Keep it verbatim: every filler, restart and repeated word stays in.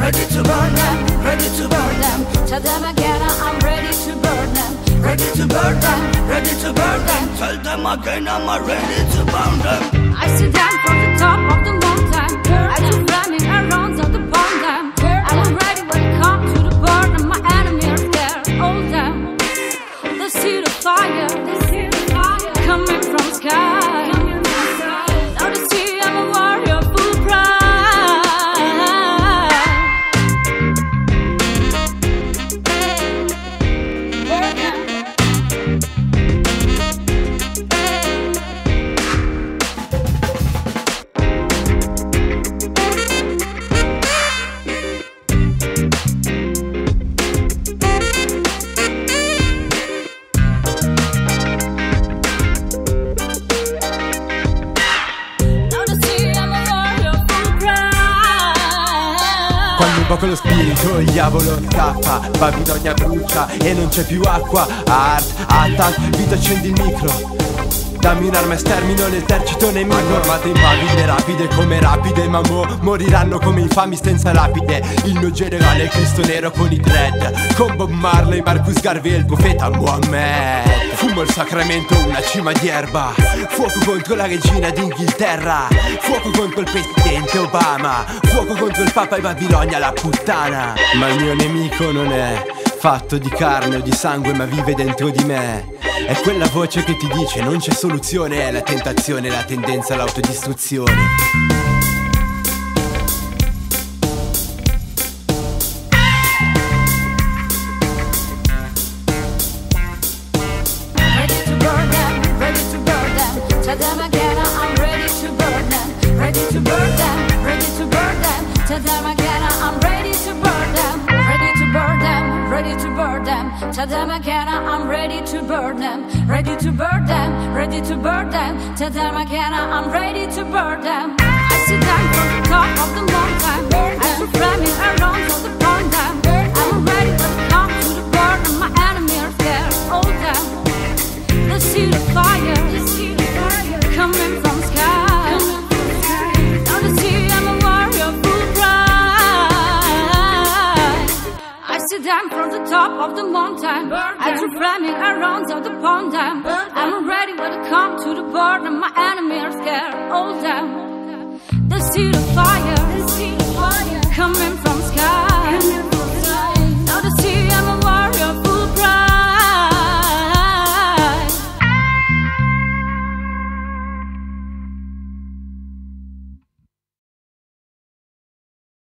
ready to burn them, ready to burn them. Tell them again I'm ready to burn them, ready to burn them, ready to burn them. Tell them again I'm ready to burn them. I see them from the top of the mountain, I keep running around so to burn them. I'm ready when it comes to the burn and my enemy are scared. All them, they see the fire, they see the fire coming from the sky. Now they see I'm a warrior full of pride. Burn them. Quando invoco lo spirito il diavolo scappa, Babilonia brucia e non c'è più acqua. Art, attack, vita accendi il micro, dammi un'arma e stermino l'esercito nemico. Hanno armate impavide, rapide come rapide, ma mo moriranno come infami senza lapide. Il mio generale è il Cristo nero con i dread, con Bob Marley, Marcus Garvey e il profeta Muhammad. Fumo il sacramento, una cima di erba, fuoco contro la regina d'Inghilterra, fuoco contro il presidente Obama, fuoco contro il papa e Babilonia la puttana. Ma il mio nemico non è fatto di carne o di sangue, ma vive dentro di me. È quella voce che ti dice non c'è soluzione, è la tentazione, la tendenza all'autodistruzione. Tell them again I'm ready to burn them, ready to burn them, ready to burn them. Tell them again I'm ready to burn them, ready to burn them, ready to burn them. Tell them again I'm ready to burn them, ready to burn them, ready to burn them. Tell them again I'm ready to burn them. I see them from the top of the mountain, I keep running around so to burn them. I'm ready when it comes to the burn and my enemy are scared. All them, they see the fire, they see the fire coming from the sky. Now they see I'm a warrior full of pride. I see them from the top of the mountain, I keep running around so to burn them. I'm ready when it comes to the burn and my enemy are scared. All them, they see the fire.